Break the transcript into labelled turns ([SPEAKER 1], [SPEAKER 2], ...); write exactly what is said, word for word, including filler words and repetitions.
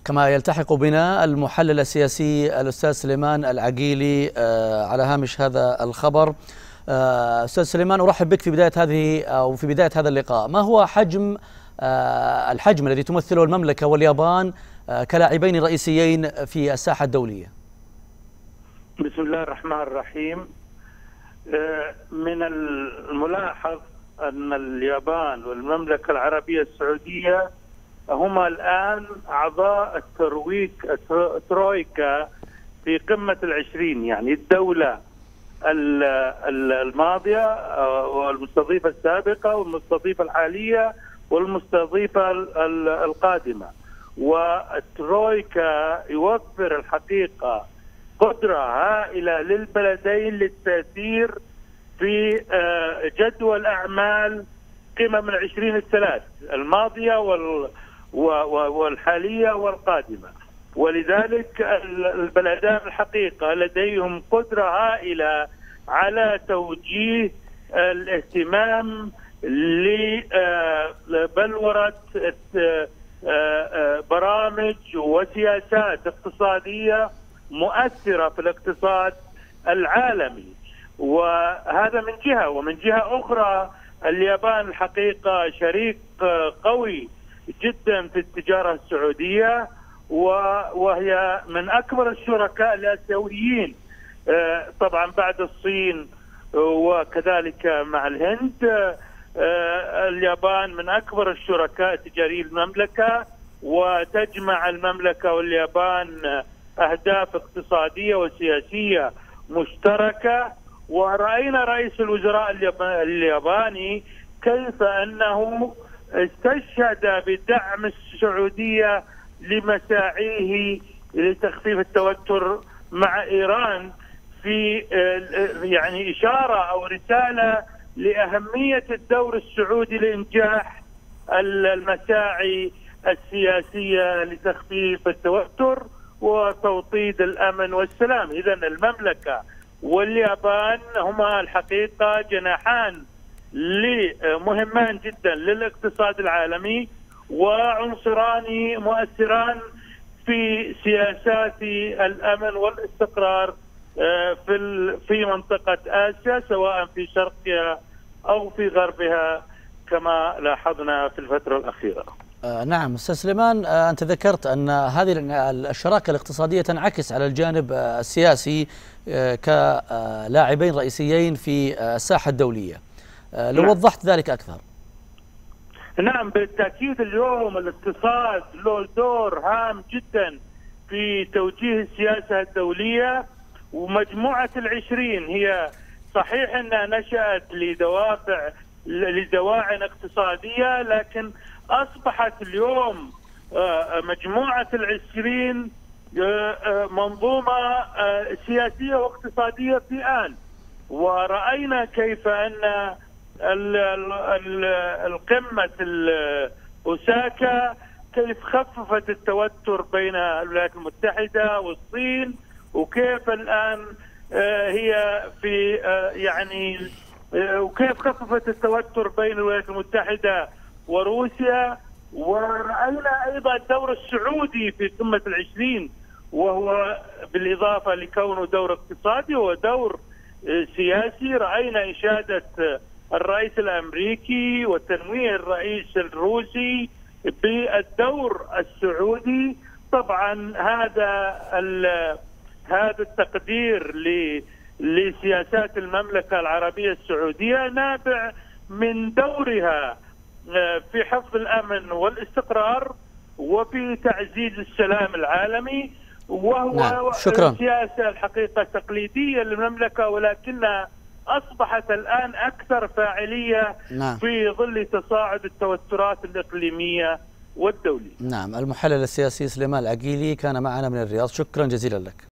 [SPEAKER 1] كما يلتحق بنا المحلل السياسي الأستاذ سليمان العقيلي على هامش هذا الخبر. أستاذ سليمان، أرحب بك في بداية هذه أو في بداية هذا اللقاء. ما هو حجم الحجم الذي تمثله المملكة واليابان كلاعبين رئيسيين في الساحة الدولية؟
[SPEAKER 2] بسم الله الرحمن الرحيم. من الملاحظ أن اليابان والمملكة العربية السعودية هما الآن أعضاء الترويج الترويكا في قمة العشرين، يعني الدولة الماضية والمستضيفة السابقة والمستضيفة الحالية والمستضيفة القادمة. والترويكا يوفر الحقيقة قدرة هائلة للبلدين للتأثير في جدول أعمال قمم العشرين الثلاث الماضية والحالية والقادمة. ولذلك البلدان الحقيقة لديهم قدرة هائلة على توجيه الاهتمام لبلورة برامج وسياسات اقتصادية مؤثرة في الاقتصاد العالمي. وهذا من جهة، ومن جهة أخرى اليابان الحقيقة شريك قوي جدا في التجارة السعودية، وهي من أكبر الشركاء الآسيويين طبعا بعد الصين وكذلك مع الهند. اليابان من أكبر الشركاء التجاريين المملكة، وتجمع المملكة واليابان أهداف اقتصادية وسياسية مشتركة. ورأينا رئيس الوزراء الياباني كيف أنه استشهد بدعم السعودية لمساعيه لتخفيف التوتر مع إيران، في يعني إشارة أو رسالة لأهمية الدور السعودي لإنجاح المساعي السياسية لتخفيف التوتر وتوطيد الأمن والسلام. إذن المملكة واليابان هما الحقيقة جناحان مهمان جدا للاقتصاد العالمي، وعنصران مؤثران في سياسات الأمن والاستقرار في في منطقة آسيا، سواء في شرقها أو في غربها كما لاحظنا في الفترة الأخيرة.
[SPEAKER 1] آه نعم أستاذ سليمان، آه أنت ذكرت أن هذه الشراكة الاقتصادية تنعكس على الجانب آه السياسي آه كلاعبين رئيسيين في آه الساحة الدولية. آه لو نعم. وضحت ذلك أكثر.
[SPEAKER 2] نعم بالتأكيد، اليوم الاقتصاد له دور هام جدا في توجيه السياسة الدولية. ومجموعة العشرين هي صحيح أنها نشأت لدوافع لدواعٍ اقتصادية، لكن أصبحت اليوم مجموعة العشرين منظومة سياسية واقتصادية في آن. ورأينا كيف أن القمة أوساكا كيف خففت التوتر بين الولايات المتحدة والصين، وكيف الآن هي في يعني وكيف خففت التوتر بين الولايات المتحدة وروسيا. ورأينا أيضا الدور السعودي في قمة العشرين، وهو بالإضافة لكونه دور اقتصادي هو دور سياسي. رأينا إشادة الرئيس الأمريكي وتنويه الرئيس الروسي بالدور السعودي. طبعا هذا هذا التقدير لسياسات المملكة العربية السعودية نابع من دورها في حفظ الأمن والاستقرار وفي تعزيز السلام العالمي، وهو
[SPEAKER 1] نعم. شكرا.
[SPEAKER 2] سياسة الحقيقة تقليدية للمملكة، ولكنها أصبحت الآن أكثر فاعلية
[SPEAKER 1] نعم.
[SPEAKER 2] في ظل تصاعد التوترات الإقليمية والدولية.
[SPEAKER 1] نعم، المحلل السياسي سليمان العقيلي كان معنا من الرياض. شكرا جزيلا لك.